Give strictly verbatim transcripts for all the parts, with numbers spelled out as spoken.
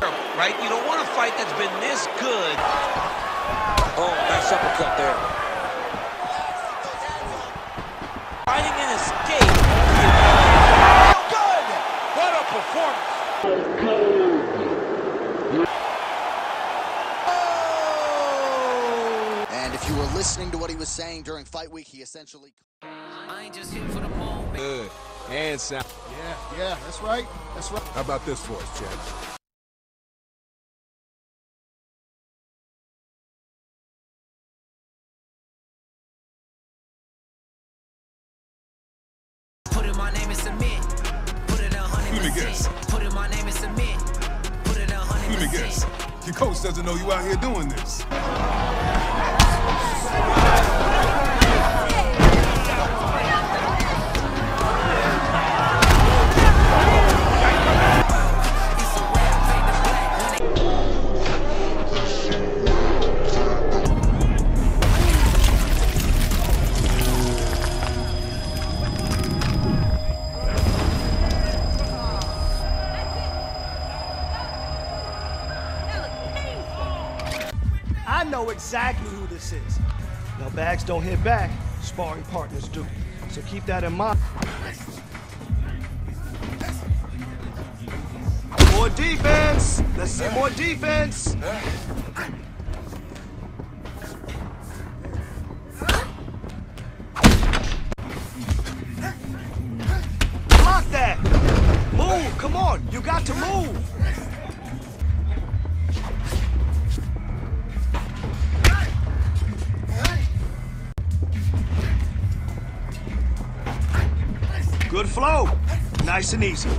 Right? You don't want a fight that's been this good. Oh, nice uppercut there. Finding an escape. Good! What a performance! And if you were listening to what he was saying during fight week, he essentially... I ain't just here for the moment. Good. And sound. Yeah, yeah, that's right. That's right. How about this for us, Chad? Put in my name and submit. Put it a hundred Let me guess. percent. Put in my name and submit. Put it a hundred Let me percent. guess. Your coach doesn't know you out here doing this. I know exactly who this is. Now, bags don't hit back, sparring partners do. So keep that in mind. More defense! Let's see more defense! Block that! Move, come on, you got to move! Good flow. Nice and easy.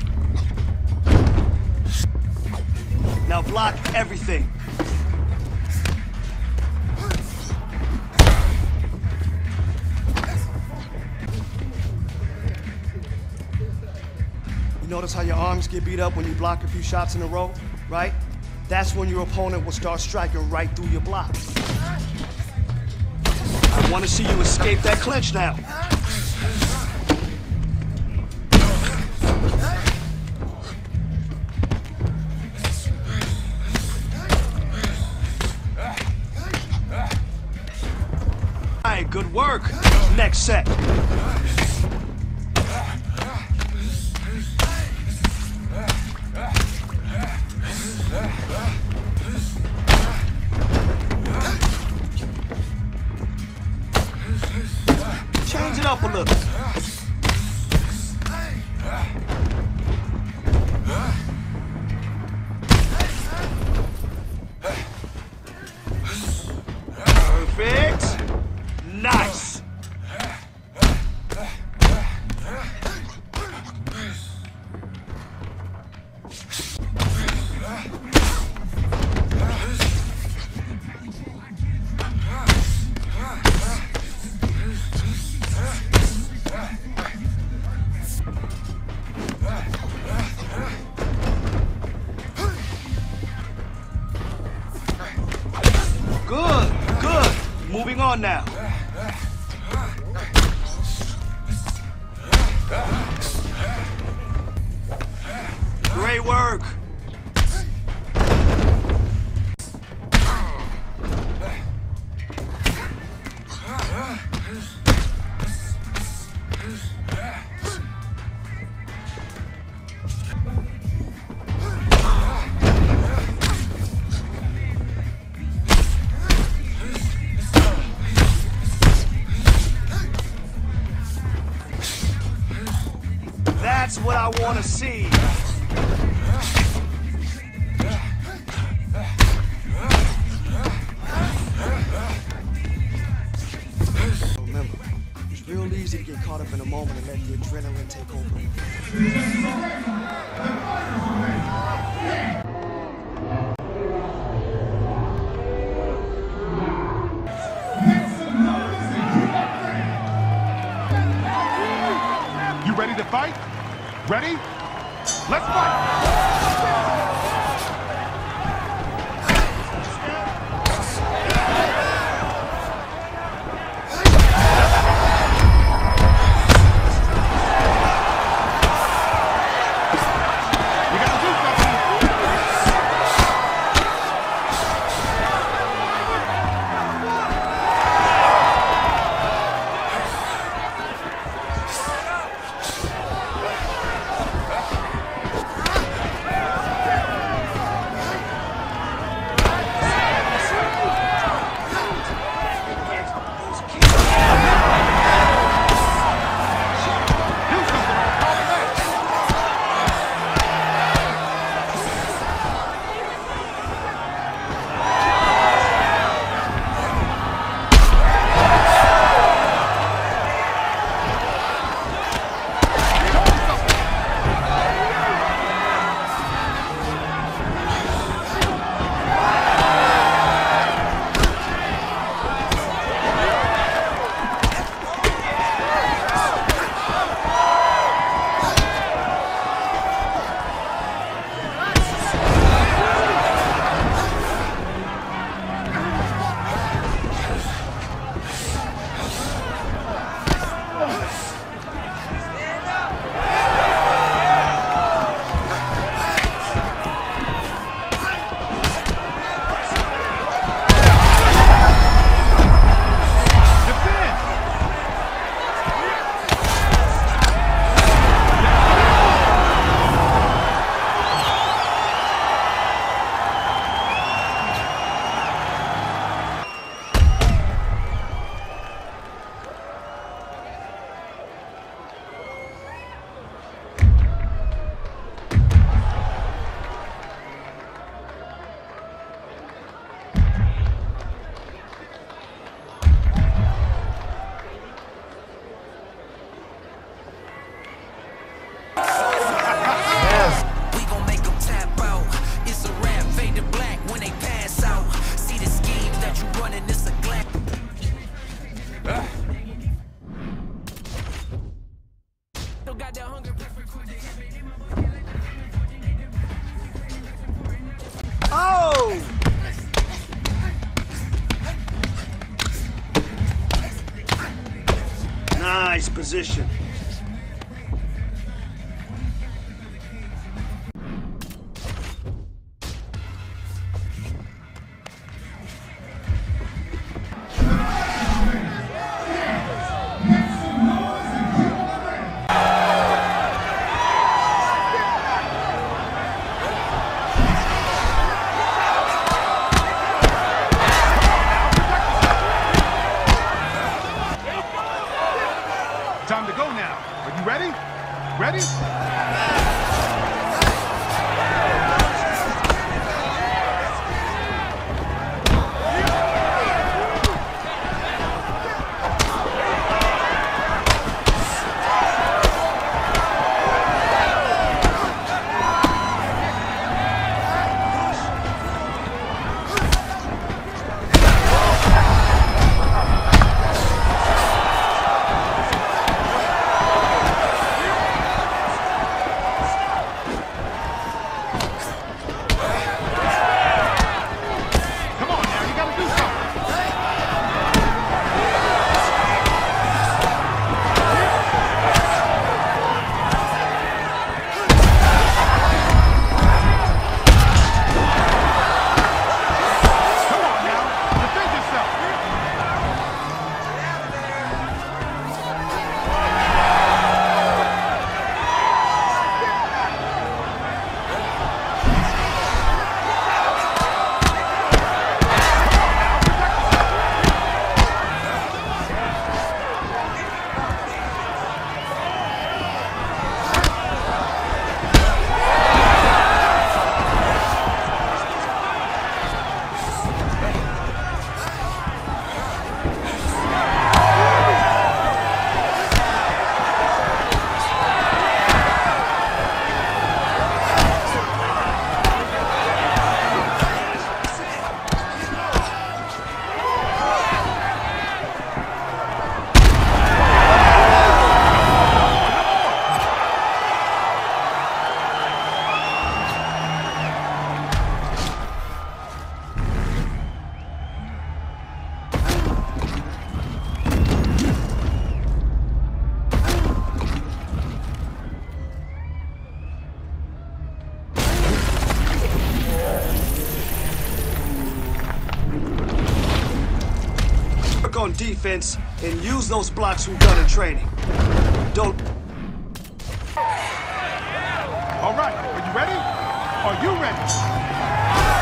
Now block everything. You notice how your arms get beat up when you block a few shots in a row, right? That's when your opponent will start striking right through your blocks. I want to see you escape that clinch now. Good work. Next set. Change it up a little. Perfect. Nice! Good, good. Moving on now. Great work. That's what I want to see. Remember, it's real easy to get caught up in a moment and let the adrenaline take over. You ready to fight? Ready? Let's fight! You gotta do something! Nice position. Time to go now. Are you ready? Ready? Come on now, you gotta do something. Come on now, defend yourself. Work on defense and use those blocks we've done in training. Don't... All right, are you ready? Are you ready?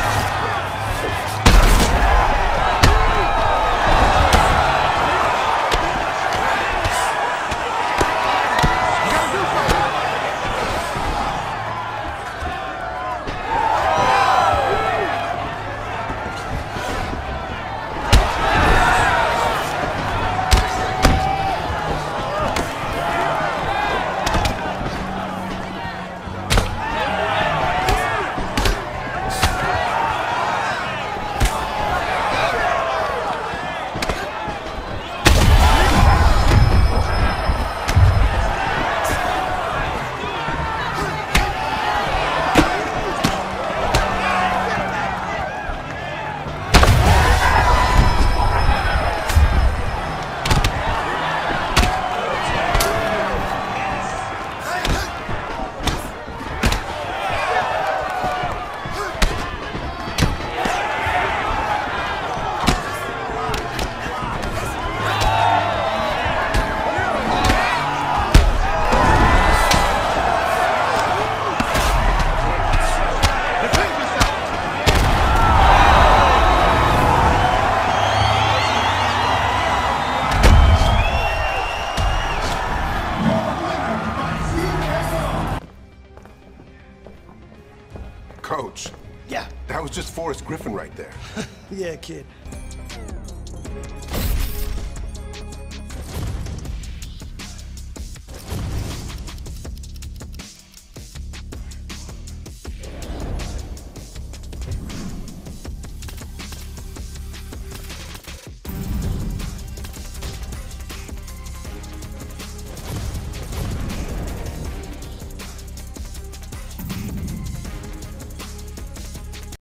You gotta do something. Coach, Yeah. that was just Forrest Griffin right there. Yeah, kid.